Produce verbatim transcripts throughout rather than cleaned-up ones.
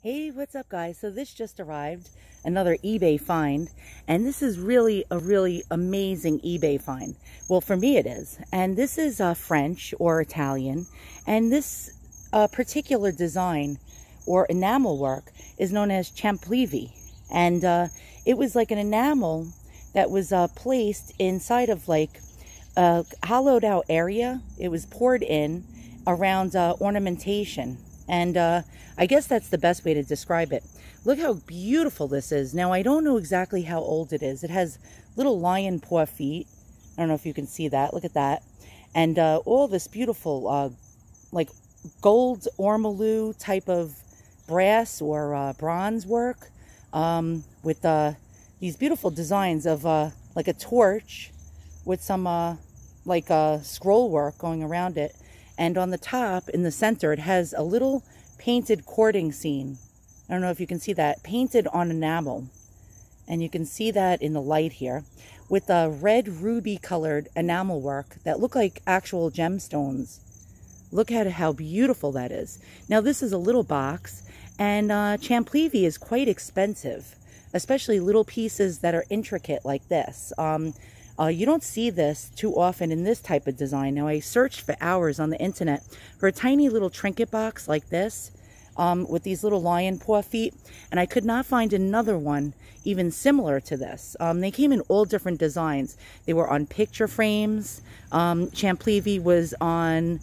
Hey, what's up guys? So this just arrived, another eBay find, and this is really a really amazing eBay find. Well, for me it is. And this is uh, French or Italian, and this uh, particular design or enamel work is known as Champlivi. And uh, it was like an enamel that was uh, placed inside of like a hollowed out area. It was poured in around uh, ornamentation. And uh, I guess that's the best way to describe it. Look how beautiful this is. Now, I don't know exactly how old it is. It has little lion paw feet. I don't know if you can see that. Look at that. And uh, all this beautiful, uh, like, gold ormolu type of brass or uh, bronze work um, with uh, these beautiful designs of, uh, like, a torch with some, uh, like, uh, scroll work going around it. And on the top, in the center, it has a little painted courting scene. I don't know if you can see that. Painted on enamel. And you can see that in the light here. With a red ruby colored enamel work that look like actual gemstones. Look at how beautiful that is. Now this is a little box. And uh, Champlivi is quite expensive. Especially little pieces that are intricate like this. Um, Uh, you don't see this too often in this type of design. Now, I searched for hours on the internet for a tiny little trinket box like this um, with these little lion paw feet, and I could not find another one even similar to this. Um, they came in all different designs. They were on picture frames. Um, Champlivi was on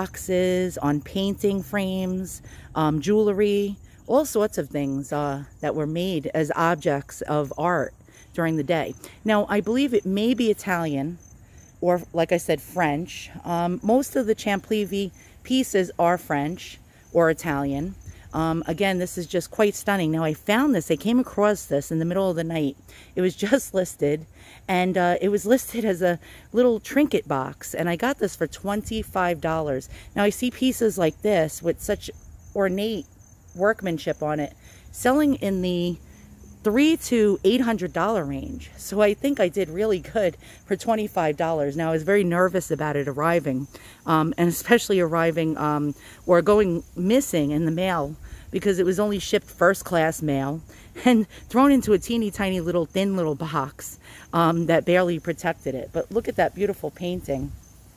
boxes, on painting frames, um, jewelry, all sorts of things uh, that were made as objects of art during the day. Now, I believe it may be Italian, or like I said, French. Um, most of the Champlivi pieces are French or Italian. Um, again, this is just quite stunning. Now, I found this. I came across this in the middle of the night. It was just listed, and uh, it was listed as a little trinket box, and I got this for twenty-five dollars. Now, I see pieces like this with such ornate workmanship on it selling in the three to eight hundred dollar range. So I think I did really good for twenty-five dollars. Now, I was very nervous about it arriving, um, and especially arriving um, or going missing in the mail, because it was only shipped first class mail and thrown into a teeny tiny little thin little box um, that barely protected it. But look at that beautiful painting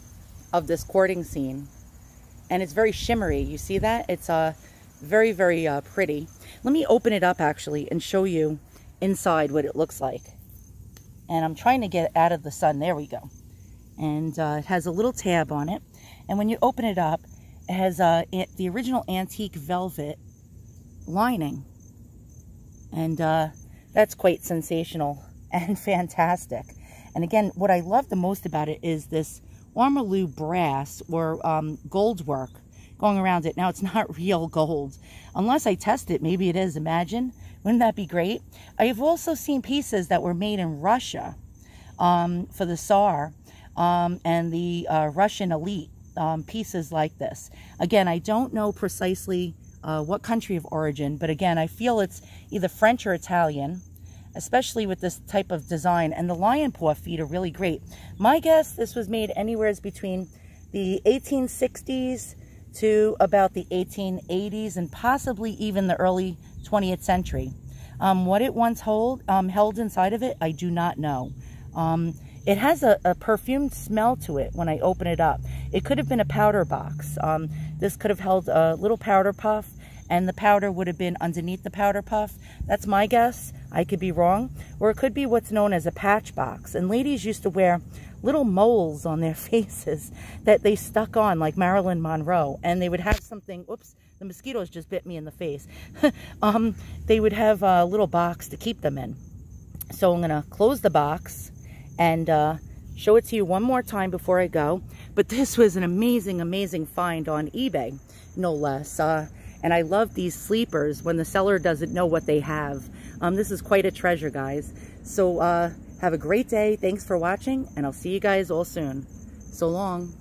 of this courting scene, and it's very shimmery. You see that? It's uh, very very uh, pretty. Let me open it up actually and show you inside what it looks like. And I'm trying to get it out of the sun. There we go. And uh, it has a little tab on it. And when you open it up, it has uh, the original antique velvet lining. And uh, that's quite sensational and fantastic. And again, what I love the most about it is this ormolu brass or um, gold work going around it. Now, it's not real gold. Unless I test it, maybe it is. Imagine. Wouldn't that be great? I've also seen pieces that were made in Russia um, for the Tsar um, and the uh, Russian elite. Um, pieces like this. Again, I don't know precisely uh, what country of origin, but again, I feel it's either French or Italian, especially with this type of design. And the lion paw feet are really great. My guess, this was made anywhere between the eighteen sixties to about the eighteen eighties and possibly even the early twentieth century. Um, what it once hold, um, held inside of it, I do not know. Um, it has a, a perfumed smell to it when I open it up. It could have been a powder box. Um, this could have held a little powder puff, and the powder would have been underneath the powder puff. That's my guess. I could be wrong. Or it could be what's known as a patch box. And ladies used to wear little moles on their faces that they stuck on like Marilyn Monroe, and they would have something, oops, the mosquitoes just bit me in the face. um, they would have a little box to keep them in. So I'm gonna close the box and uh, show it to you one more time before I go. But this was an amazing, amazing find on eBay, no less. Uh, and I love these sleepers when the seller doesn't know what they have. Um, this is quite a treasure, guys. So uh, have a great day. Thanks for watching, and I'll see you guys all soon. So long.